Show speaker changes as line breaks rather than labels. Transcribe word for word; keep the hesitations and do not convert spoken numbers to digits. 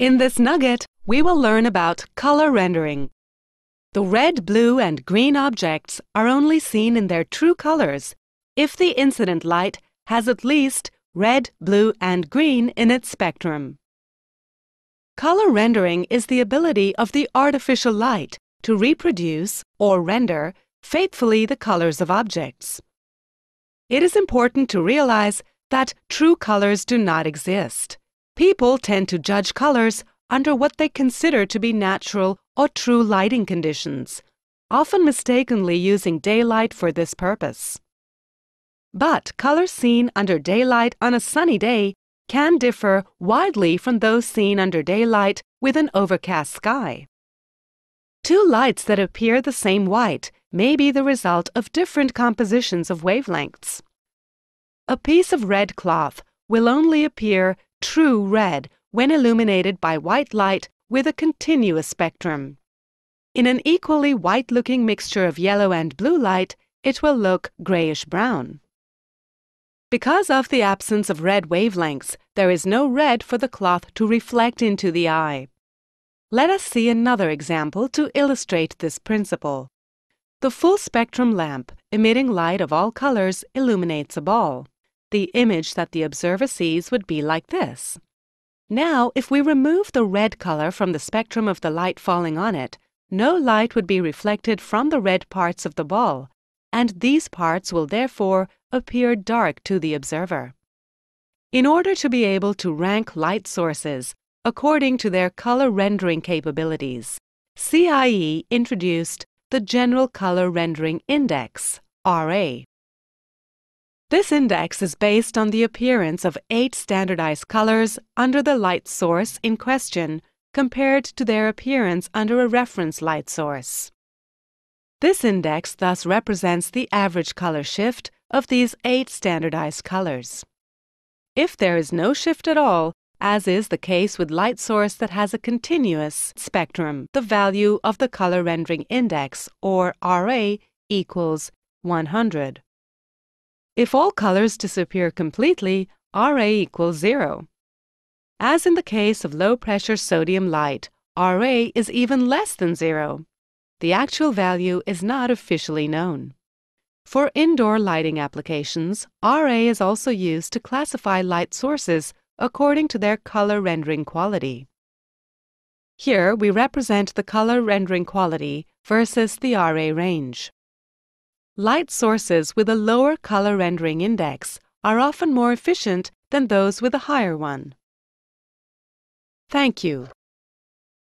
In this nugget, we will learn about color rendering. The red, blue, and green objects are only seen in their true colors if the incident light has at least red, blue, and green in its spectrum. Color rendering is the ability of the artificial light to reproduce or render faithfully the colors of objects. It is important to realize that true colors do not exist. People tend to judge colors under what they consider to be natural or true lighting conditions, often mistakenly using daylight for this purpose. But colors seen under daylight on a sunny day can differ widely from those seen under daylight with an overcast sky. Two lights that appear the same white may be the result of different compositions of wavelengths. A piece of red cloth will only appear true red when illuminated by white light with a continuous spectrum. In an equally white-looking mixture of yellow and blue light, it will look grayish-brown. Because of the absence of red wavelengths, there is no red for the cloth to reflect into the eye. Let us see another example to illustrate this principle. The full-spectrum lamp, emitting light of all colors, illuminates a ball. The image that the observer sees would be like this. Now, if we remove the red color from the spectrum of the light falling on it, no light would be reflected from the red parts of the ball, and these parts will therefore appear dark to the observer. In order to be able to rank light sources according to their color rendering capabilities, C I E introduced the General Color Rendering Index, R A. This index is based on the appearance of eight standardized colors under the light source in question compared to their appearance under a reference light source. This index thus represents the average color shift of these eight standardized colors. If there is no shift at all, as is the case with light source that has a continuous spectrum, the value of the color rendering index, or R A, equals one hundred. If all colors disappear completely, R A equals zero. As in the case of low-pressure sodium light, R A is even less than zero. The actual value is not officially known. For indoor lighting applications, R A is also used to classify light sources according to their color rendering quality. Here we represent the color rendering quality versus the R A range. Light sources with a lower color rendering index are often more efficient than those with a higher one. Thank you.